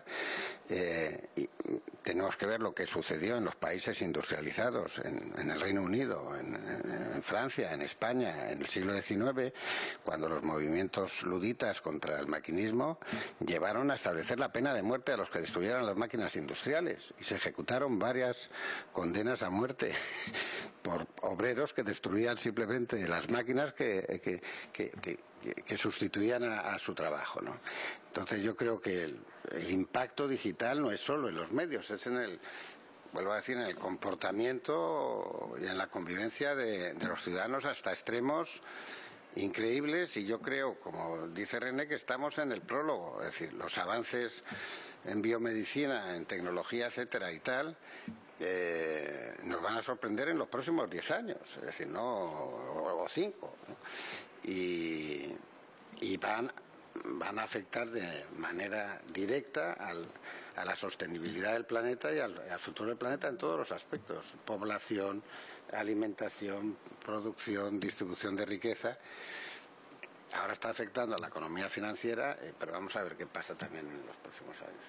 Y tenemos que ver lo que sucedió en los países industrializados, en el Reino Unido, en Francia, en España, en el siglo XIX, cuando los movimientos luditas contra el maquinismo llevaron a establecer la pena de muerte a los que destruyeran las máquinas industriales, y se ejecutaron varias condenas a muerte por obreros que destruían simplemente las máquinas que sustituían a su trabajo, ¿no? Entonces yo creo que el impacto digital no es solo en los medios, es vuelvo a decir, en el comportamiento y en la convivencia de los ciudadanos hasta extremos increíbles, y yo creo, como dice René, que estamos en el prólogo. Es decir, los avances en biomedicina, en tecnología, etcétera y tal, nos van a sorprender en los próximos 10 años, es decir, o 5, ¿no? Y van a afectar de manera directa a la sostenibilidad del planeta y al futuro del planeta en todos los aspectos: población, alimentación, producción, distribución de riqueza. Ahora está afectando a la economía financiera, pero vamos a ver qué pasa también en los próximos años.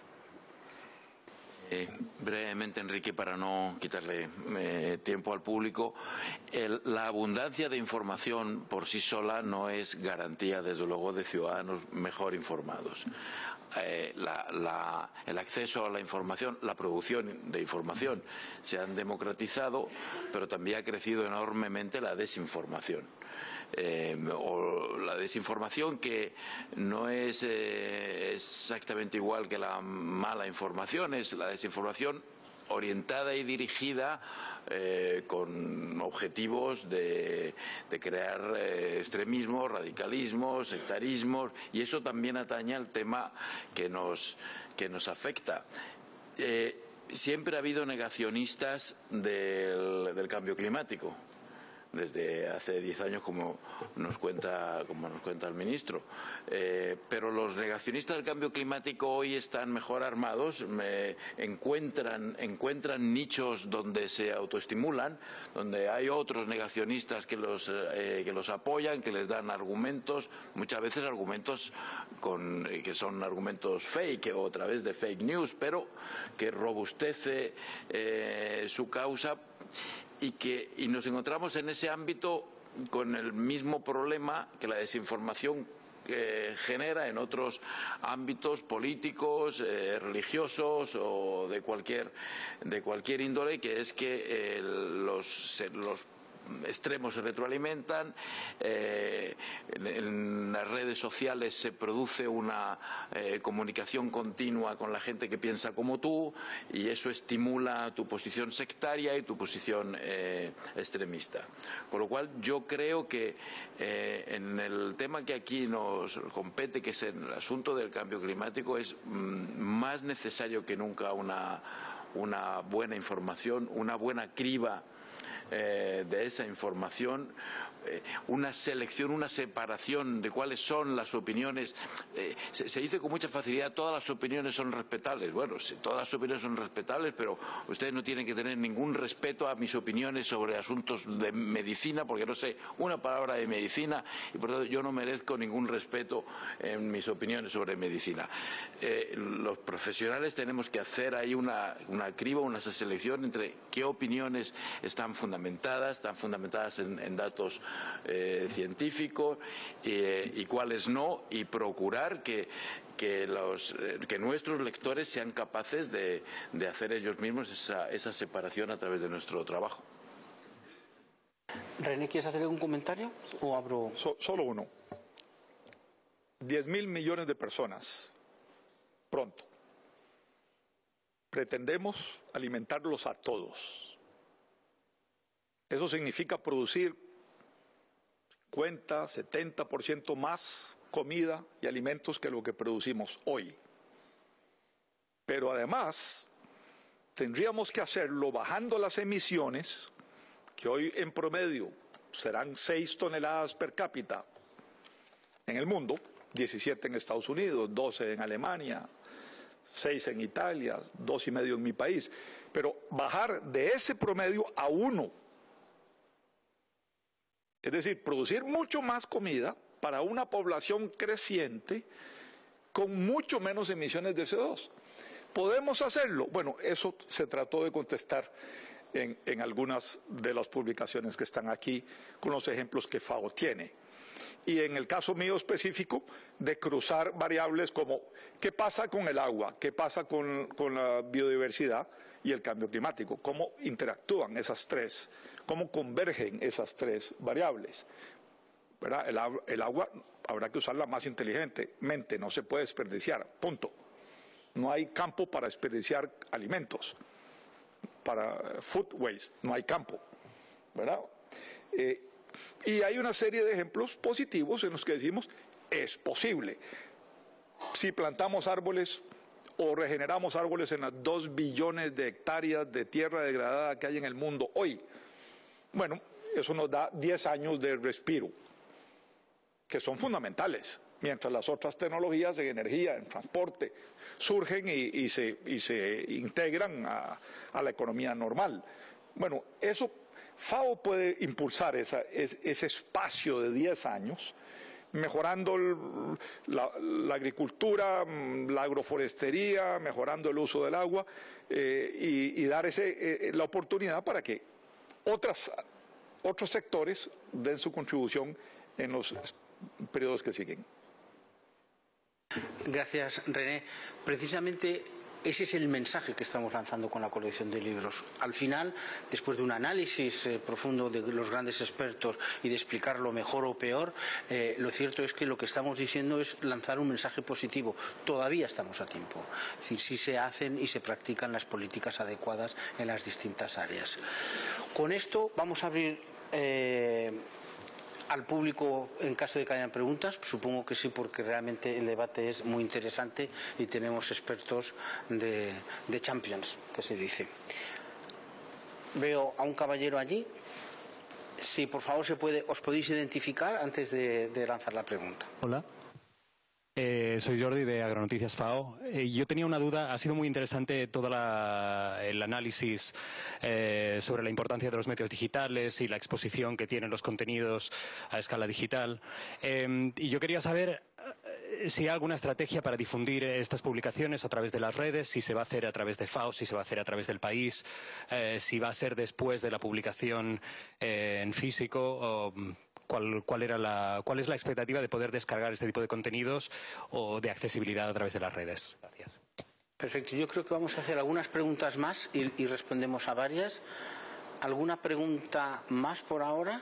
Brevemente, Enrique, para no quitarle tiempo al público, la abundancia de información por sí sola no es garantía, desde luego, de ciudadanos mejor informados. El acceso a la información, la producción de información se han democratizado, pero también ha crecido enormemente la desinformación. O la desinformación, que no es exactamente igual que la mala información, es la desinformación orientada y dirigida con objetivos de crear extremismos, radicalismos, sectarismos, y eso también atañe al tema que nos afecta. Siempre ha habido negacionistas del cambio climático, desde hace 10 años, como nos cuenta el ministro. Pero los negacionistas del cambio climático hoy están mejor armados, encuentran nichos donde se autoestimulan, donde hay otros negacionistas que los apoyan, que les dan argumentos, muchas veces argumentos que son argumentos fake o a través de fake news, pero que robustece su causa. Y nos encontramos en ese ámbito con el mismo problema que la desinformación genera en otros ámbitos políticos, religiosos o de cualquier índole, que es que los extremos se retroalimentan. En las redes sociales se produce una comunicación continua con la gente que piensa como tú, y eso estimula tu posición sectaria y tu posición extremista. Con lo cual, yo creo que en el tema que aquí nos compete, que es el asunto del cambio climático, es más necesario que nunca una buena información, una buena criba de esa información, una selección, una separación de cuáles son las opiniones. Se dice con mucha facilidad: todas las opiniones son respetables. Bueno, sí, todas las opiniones son respetables, pero ustedes no tienen que tener ningún respeto a mis opiniones sobre asuntos de medicina, porque no sé una palabra de medicina, y por lo tanto yo no merezco ningún respeto en mis opiniones sobre medicina. Los profesionales tenemos que hacer ahí una criba, una selección entre qué opiniones están fundamentadas en datos científicos y cuáles no, y procurar que nuestros lectores sean capaces de hacer ellos mismos esa separación a través de nuestro trabajo. René, ¿quieres hacer algún comentario o abro? Solo uno. 10.000 millones de personas pronto. Pretendemos alimentarlos a todos. Eso significa producir 50, 70% más comida y alimentos que lo que producimos hoy. Pero además, tendríamos que hacerlo bajando las emisiones, que hoy en promedio serán 6 toneladas per cápita en el mundo, 17 en Estados Unidos, 12 en Alemania, 6 en Italia, 2,5 en mi país. Pero bajar de ese promedio a 1. Es decir, producir mucho más comida para una población creciente con mucho menos emisiones de CO2. ¿Podemos hacerlo? Bueno, eso se trató de contestar en algunas de las publicaciones que están aquí, con los ejemplos que FAO tiene. Y en el caso mío específico, de cruzar variables como qué pasa con el agua, qué pasa con la biodiversidad y el cambio climático, cómo interactúan esas tres, cómo convergen esas tres variables. ¿Verdad? El agua habrá que usarla más inteligentemente, no se puede desperdiciar, punto. No hay campo para desperdiciar alimentos, para food waste, no hay campo, ¿verdad? Y hay una serie de ejemplos positivos en los que decimos, es posible. Si plantamos árboles o regeneramos árboles en las 2 billones de hectáreas de tierra degradada que hay en el mundo hoy, bueno, eso nos da 10 años de respiro, que son fundamentales, mientras las otras tecnologías en energía, en transporte, surgen y se integran a la economía normal. Bueno, eso, FAO puede impulsar ese espacio de 10 años, mejorando la agricultura, la agroforestería, mejorando el uso del agua y dar la oportunidad para que otros sectores den su contribución en los periodos que siguen. Gracias, René. Precisamente ese es el mensaje que estamos lanzando con la colección de libros. Al final, después de un análisis profundo de los grandes expertos y de explicarlo mejor o peor, lo cierto es que lo que estamos diciendo es lanzar un mensaje positivo. Todavía estamos a tiempo. Es decir, si se hacen y se practican las políticas adecuadas en las distintas áreas. Con esto vamos a abrir al público en caso de que hayan preguntas. Supongo que sí, porque realmente el debate es muy interesante y tenemos expertos de Champions, que se dice. Veo a un caballero allí. Si por favor os podéis identificar antes de lanzar la pregunta. Hola. Soy Jordi de Agronoticias FAO. Yo tenía una duda. Ha sido muy interesante todo el análisis sobre la importancia de los medios digitales y la exposición que tienen los contenidos a escala digital. Y yo quería saber si hay alguna estrategia para difundir estas publicaciones a través de las redes, si se va a hacer a través de FAO, si se va a hacer a través del país, si va a ser después de la publicación en físico, o ¿cuál es la expectativa de poder descargar este tipo de contenidos o de accesibilidad a través de las redes? Gracias. Perfecto. Yo creo que vamos a hacer algunas preguntas más y respondemos a varias. ¿Alguna pregunta más por ahora?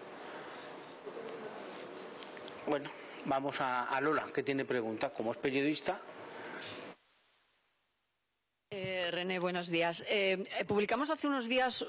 Bueno, vamos a Lola, que tiene pregunta. Como es periodista. René, buenos días. Publicamos hace unos días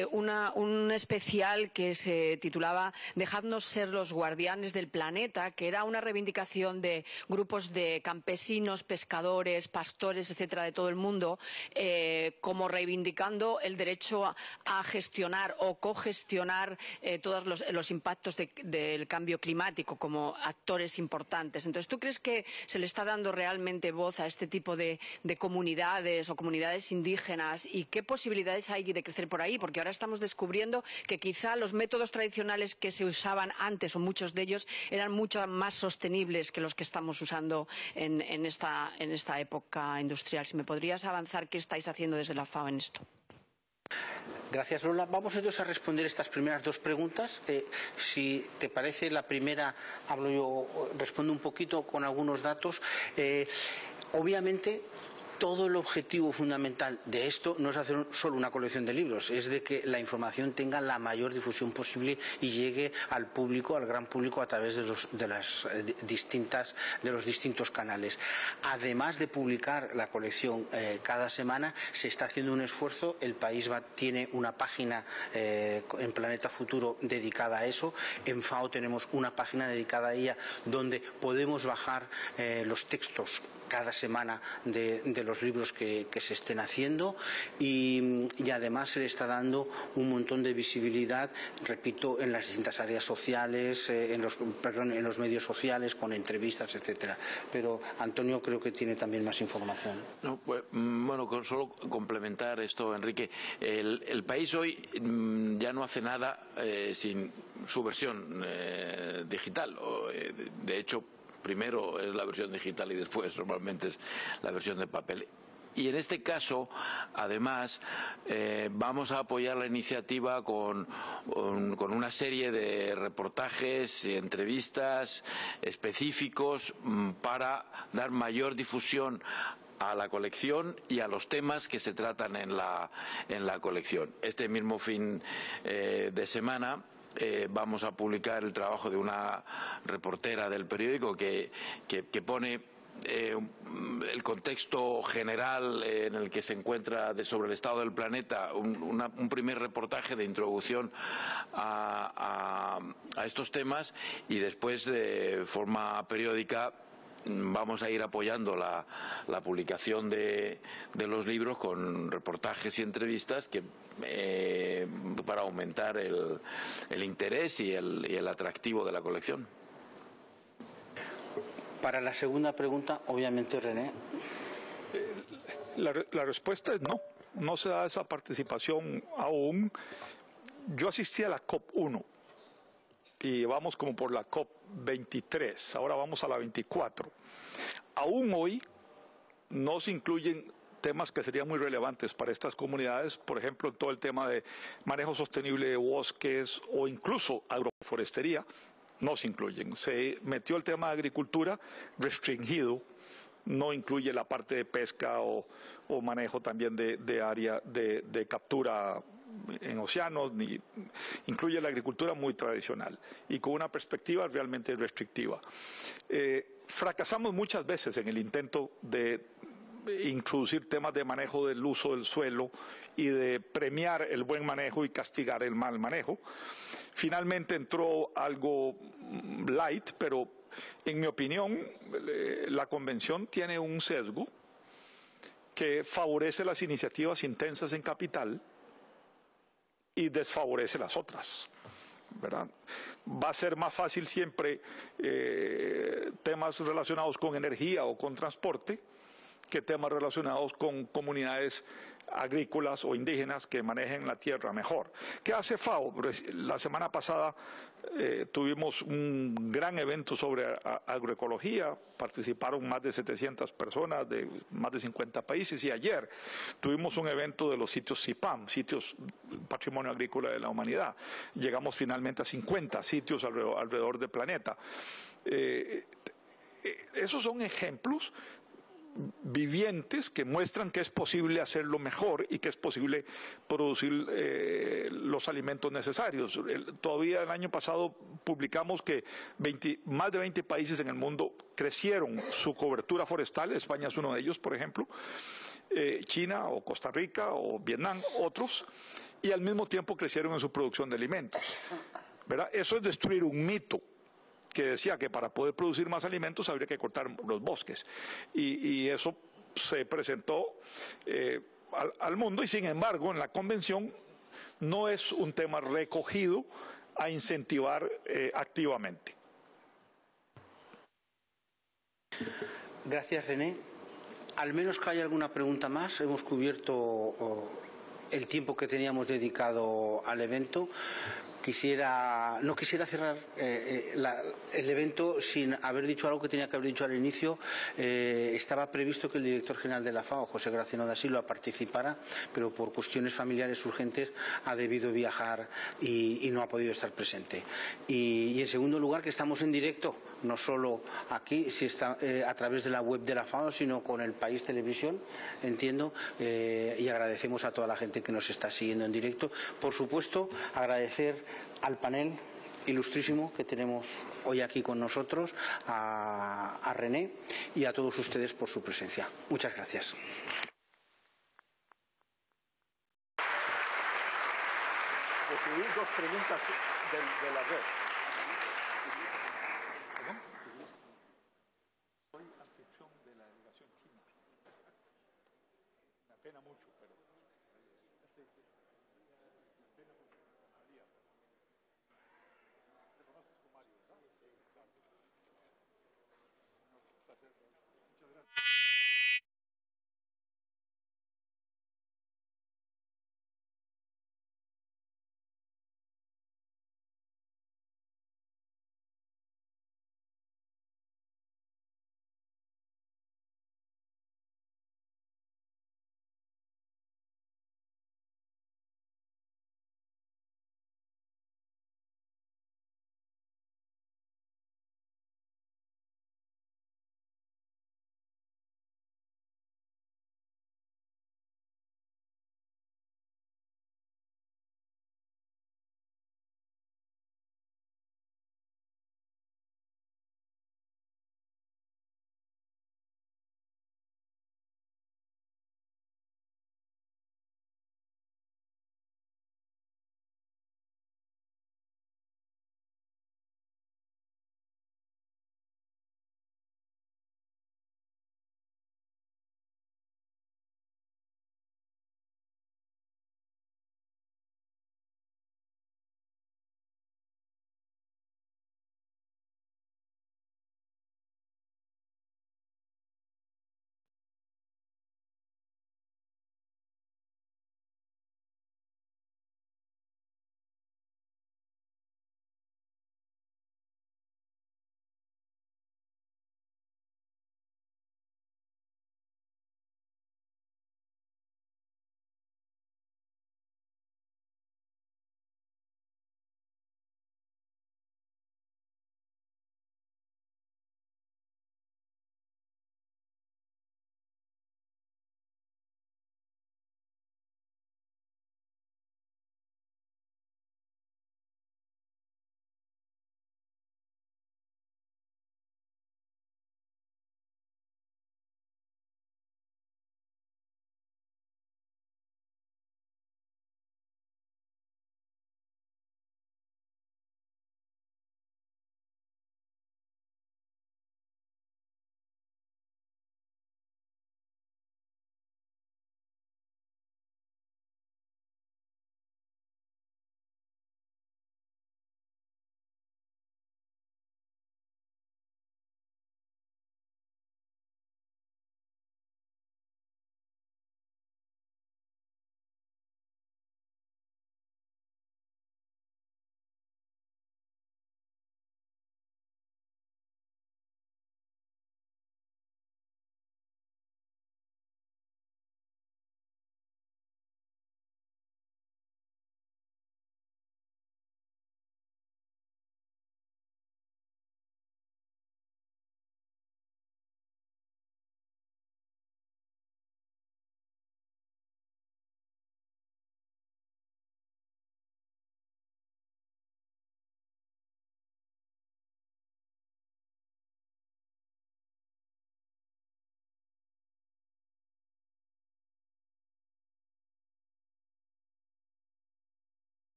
un especial que se titulaba Dejadnos ser los guardianes del planeta, que era una reivindicación de grupos de campesinos, pescadores, pastores, etcétera, de todo el mundo, como reivindicando el derecho a gestionar o cogestionar todos los impactos del cambio climático como actores importantes. Entonces, ¿tú crees que se le está dando realmente voz a este tipo de comunidades o comunidades indígenas, y qué posibilidades hay de crecer por ahí? Porque ahora estamos descubriendo que quizá los métodos tradicionales que se usaban antes, o muchos de ellos, eran mucho más sostenibles que los que estamos usando en esta época industrial. Si me podrías avanzar, ¿qué estáis haciendo desde la FAO en esto? Gracias, Lola. Vamos entonces a responder estas primeras dos preguntas. Si te parece, la primera respondo un poquito con algunos datos. Obviamente, todo el objetivo fundamental de esto no es hacer solo una colección de libros, es de que la información tenga la mayor difusión posible y llegue al público, al gran público, a través de los distintos canales. Además de publicar la colección cada semana, se está haciendo un esfuerzo. El país tiene una página en Planeta Futuro dedicada a eso. En FAO tenemos una página dedicada a ella donde podemos bajar los textos cada semana de los libros que se estén haciendo, y además se le está dando un montón de visibilidad, repito, en las distintas áreas sociales, en los medios sociales, con entrevistas, etcétera. Pero Antonio creo que tiene también más información. No, pues, bueno, solo complementar esto, Enrique. El país hoy ya no hace nada sin su versión digital. De hecho, primero es la versión digital y después normalmente es la versión de papel. Y en este caso, además, vamos a apoyar la iniciativa con una serie de reportajes y entrevistas específicos para dar mayor difusión a la colección y a los temas que se tratan en la colección. Este mismo fin de semana vamos a publicar el trabajo de una reportera del periódico que pone el contexto general en el que se encuentra sobre el estado del planeta, un primer reportaje de introducción a estos temas, y después de forma periódica vamos a ir apoyando la publicación de los libros con reportajes y entrevistas para aumentar el interés y el atractivo de la colección. Para la segunda pregunta, obviamente, René. La respuesta es no. No se da esa participación aún. Yo asistí a la COP1 y vamos como por la COP23. Ahora vamos a la 24. Aún hoy no se incluyen temas que serían muy relevantes para estas comunidades, por ejemplo, todo el tema de manejo sostenible de bosques o incluso agroforestería. No se incluyen. Se metió el tema de agricultura restringido, no incluye la parte de pesca o manejo también de área de captura en océanos, ni incluye la agricultura muy tradicional y con una perspectiva realmente restrictiva. Fracasamos muchas veces en el intento de introducir temas de manejo del uso del suelo y de premiar el buen manejo y castigar el mal manejo. Finalmente entró algo light, pero en mi opinión la convención tiene un sesgo que favorece las iniciativas intensas en capital y desfavorece las otras, ¿verdad? Va a ser más fácil siempre temas relacionados con energía o con transporte que temas relacionados con comunidades agrícolas o indígenas que manejen la tierra mejor. ¿Qué hace FAO? La semana pasada tuvimos un gran evento sobre agroecología, participaron más de 700 personas de más de 50 países, y ayer tuvimos un evento de los sitios CIPAM, sitios Patrimonio Agrícola de la Humanidad. Llegamos finalmente a 50 sitios alrededor del planeta. Esos son ejemplos vivientes que muestran que es posible hacerlo mejor y que es posible producir los alimentos necesarios. Todavía el año pasado publicamos que más de 20 países en el mundo crecieron su cobertura forestal. España es uno de ellos, por ejemplo, China o Costa Rica o Vietnam, otros, y al mismo tiempo crecieron en su producción de alimentos, ¿verdad? Eso es destruir un mito que decía que para poder producir más alimentos habría que cortar los bosques. Y eso se presentó al mundo, y sin embargo en la convención no es un tema recogido a incentivar activamente. Gracias, René. Al menos que haya alguna pregunta más. Hemos cubierto el tiempo que teníamos dedicado al evento. No quisiera cerrar el evento sin haber dicho algo que tenía que haber dicho al inicio. Estaba previsto que el director general de la FAO, José Graciano da Silva, participara, pero por cuestiones familiares urgentes ha debido viajar y no ha podido estar presente. Y en segundo lugar, que estamos en directo, no solo aquí, si está a través de la web de la FAO, sino con El País Televisión, entiendo, y agradecemos a toda la gente que nos está siguiendo en directo. Por supuesto, agradecer al panel ilustrísimo que tenemos hoy aquí con nosotros, a René y a todos ustedes por su presencia. Muchas gracias. Recibí dos preguntas de la red. Soy anfitrión de la delegación china. Me apena mucho, pero... ¿Te conoces con Mario, verdad? Sí, claro. Un placer.